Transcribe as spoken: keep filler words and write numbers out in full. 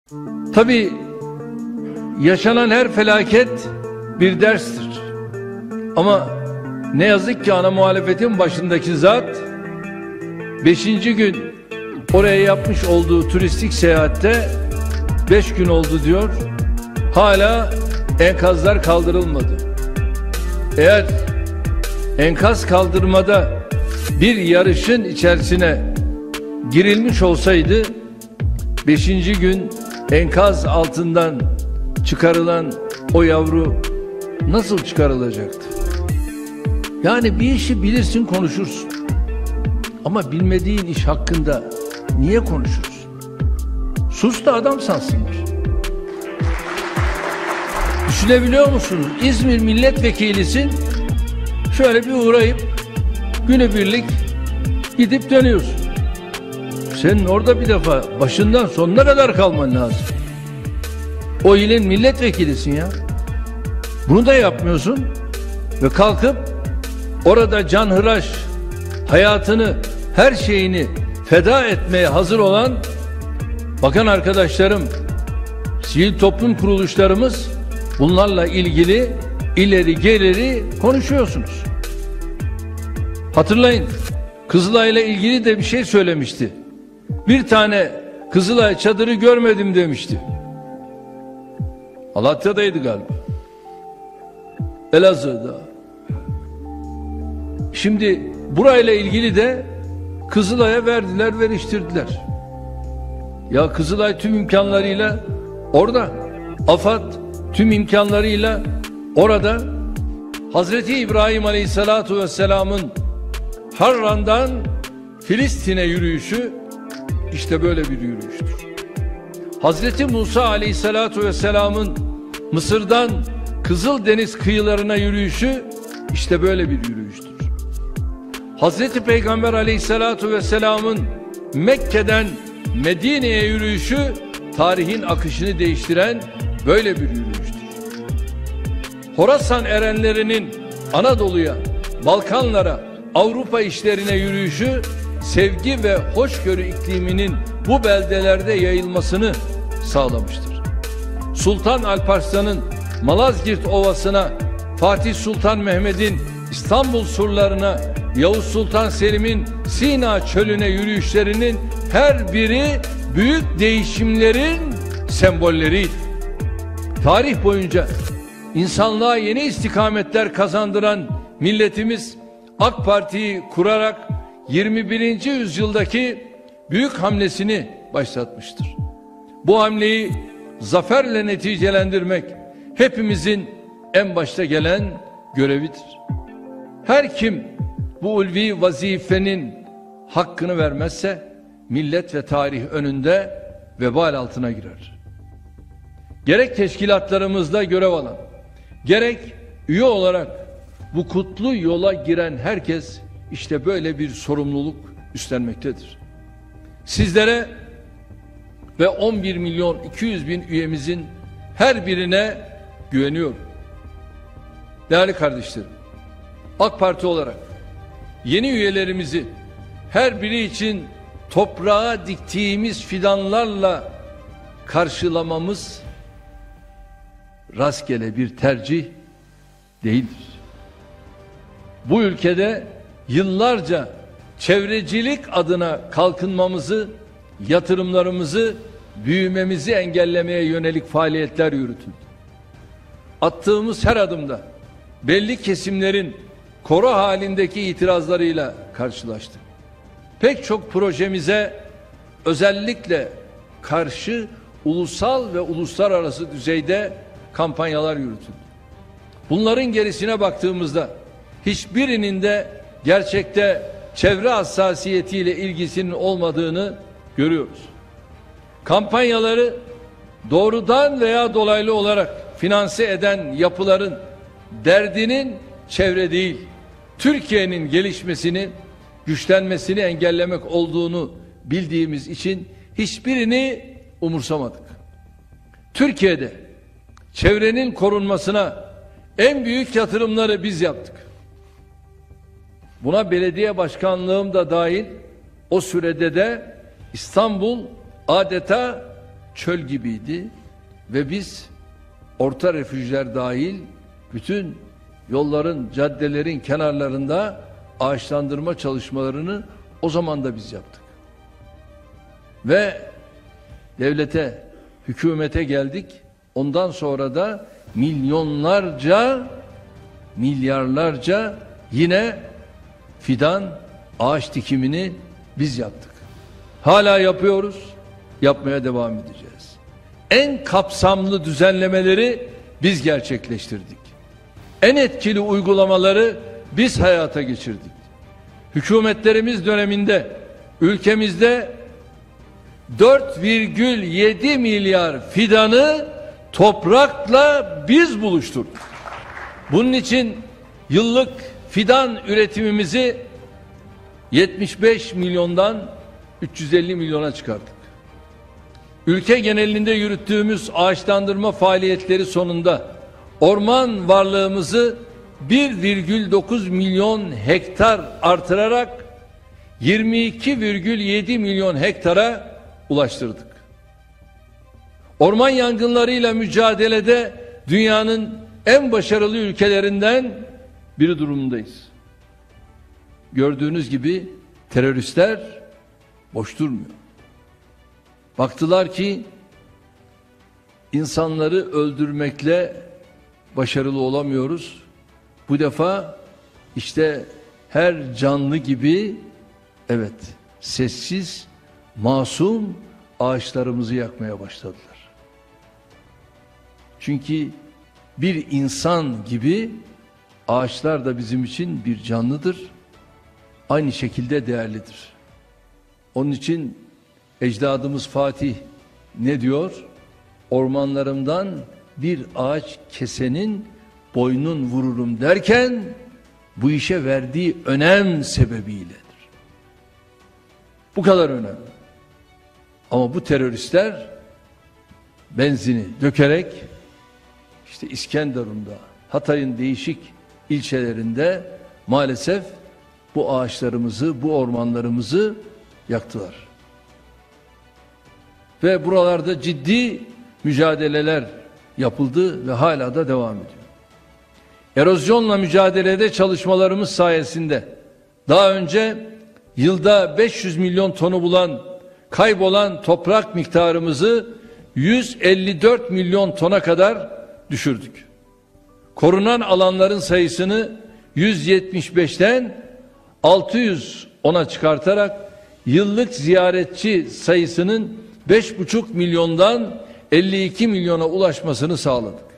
Tabii yaşanan her felaket bir derstir. Ama ne yazık ki ana muhalefetin başındaki zat beşinci gün oraya yapmış olduğu turistik seyahatte beş gün oldu diyor. Hala enkazlar kaldırılmadı. Eğer enkaz kaldırmada bir yarışın içerisine girilmiş olsaydı beşinci gün enkaz altından çıkarılan o yavru nasıl çıkarılacaktı? Yani bir işi bilirsin, konuşursun. Ama bilmediğin iş hakkında niye konuşursun? Sus da adam sansınlar. Düşünebiliyor musunuz? İzmir milletvekilisin. Şöyle bir uğrayıp günübirlik gidip dönüyorsun. Senin orada bir defa başından sonuna kadar kalman lazım. O ilin milletvekilisin ya. Bunu da yapmıyorsun ve kalkıp orada canhıraş hayatını, her şeyini feda etmeye hazır olan bakan arkadaşlarım, sivil toplum kuruluşlarımız, bunlarla ilgili ileri geri konuşuyorsunuz. Hatırlayın, Kızılay'la ilgili de bir şey söylemişti. Bir tane Kızılay çadırı görmedim demişti. Malatya'daydı galiba. Elazığ'da. Şimdi burayla ilgili de Kızılay'a verdiler, veriştirdiler. Ya Kızılay tüm imkanlarıyla orada. AFAD tüm imkanlarıyla orada. Hazreti İbrahim Aleyhisselatu Vesselam'ın Harran'dan Filistin'e yürüyüşü işte böyle bir yürüyüştür. Hazreti Musa Aleyhisselatu Vesselam'ın Mısır'dan Kızıldeniz kıyılarına yürüyüşü işte böyle bir yürüyüştür. Hazreti Peygamber Aleyhisselatu Vesselam'ın Mekke'den Medine'ye yürüyüşü tarihin akışını değiştiren böyle bir yürüyüştür. Horasan erenlerinin Anadolu'ya, Balkanlara, Avrupa işlerine yürüyüşü sevgi ve hoşgörü ikliminin bu beldelerde yayılmasını sağlamıştır. Sultan Alparslan'ın Malazgirt Ovası'na, Fatih Sultan Mehmet'in İstanbul surlarına, Yavuz Sultan Selim'in Sina çölüne yürüyüşlerinin her biri büyük değişimlerin sembolleriydi. Tarih boyunca insanlığa yeni istikametler kazandıran milletimiz AK Parti'yi kurarak yirmi birinci yüzyıldaki büyük hamlesini başlatmıştır. Bu hamleyi zaferle neticelendirmek hepimizin en başta gelen görevidir. Her kim bu ulvi vazifenin hakkını vermezse millet ve tarih önünde vebal altına girer. Gerek teşkilatlarımızda görev alan, gerek üye olarak bu kutlu yola giren herkes işte böyle bir sorumluluk üstlenmektedir. Sizlere ve on bir milyon iki yüz bin üyemizin her birine güveniyorum. Değerli kardeşlerim, AK Parti olarak yeni üyelerimizi her biri için toprağa diktiğimiz fidanlarla karşılamamız rastgele bir tercih değildir. Bu ülkede yıllarca çevrecilik adına kalkınmamızı, yatırımlarımızı, büyümemizi engellemeye yönelik faaliyetler yürütüldü. Attığımız her adımda belli kesimlerin koro halindeki itirazlarıyla karşılaştık. Pek çok projemize özellikle karşı ulusal ve uluslararası düzeyde kampanyalar yürütüldü. Bunların gerisine baktığımızda hiçbirinin de gerçekte çevre hassasiyetiyle ilgisinin olmadığını görüyoruz. Kampanyaları doğrudan veya dolaylı olarak finanse eden yapıların derdinin çevre değil, Türkiye'nin gelişmesini, güçlenmesini engellemek olduğunu bildiğimiz için hiçbirini umursamadık. Türkiye'de çevrenin korunmasına en büyük yatırımları biz yaptık. Buna belediye başkanlığım da dahil, o sürede de İstanbul adeta çöl gibiydi ve biz orta refüjler dahil bütün yolların, caddelerin kenarlarında ağaçlandırma çalışmalarını o zaman da biz yaptık. Ve devlete, hükümete geldik. Ondan sonra da milyonlarca, milyarlarca yine fidan, ağaç dikimini biz yaptık. Hala yapıyoruz, yapmaya devam edeceğiz. En kapsamlı düzenlemeleri biz gerçekleştirdik. En etkili uygulamaları biz hayata geçirdik. Hükümetlerimiz döneminde ülkemizde dört virgül yedi milyar fidanı toprakla biz buluşturduk. Bunun için yıllık fidan üretimimizi yetmiş beş milyondan üç yüz elli milyona çıkardık. Ülke genelinde yürüttüğümüz ağaçlandırma faaliyetleri sonunda orman varlığımızı bir virgül dokuz milyon hektar artırarak yirmi iki virgül yedi milyon hektara ulaştırdık. Orman yangınlarıyla mücadelede dünyanın en başarılı ülkelerinden biri durumundayız. Gördüğünüz gibi teröristler boş durmuyor. Baktılar ki insanları öldürmekle başarılı olamıyoruz. Bu defa işte her canlı gibi evet sessiz, masum ağaçlarımızı yakmaya başladılar. Çünkü bir insan gibi ağaçlar da bizim için bir canlıdır. Aynı şekilde değerlidir. Onun için ecdadımız Fatih ne diyor? Ormanlarımdan bir ağaç kesenin boynun vururum derken bu işe verdiği önem sebebiyledir. Bu kadar önemli. Ama bu teröristler benzini dökerek işte İskenderun'da, Hatay'ın değişik ilçelerinde maalesef bu ağaçlarımızı, bu ormanlarımızı yaktılar. Ve buralarda ciddi mücadeleler yapıldı ve hala da devam ediyor. Erozyonla mücadelede çalışmalarımız sayesinde daha önce yılda beş yüz milyon tonu bulan kaybolan toprak miktarımızı yüz elli dört milyon tona kadar düşürdük. Korunan alanların sayısını yüz yetmiş beşten altı yüz ona çıkartarak yıllık ziyaretçi sayısının beş buçuk milyondan elli iki milyona ulaşmasını sağladık.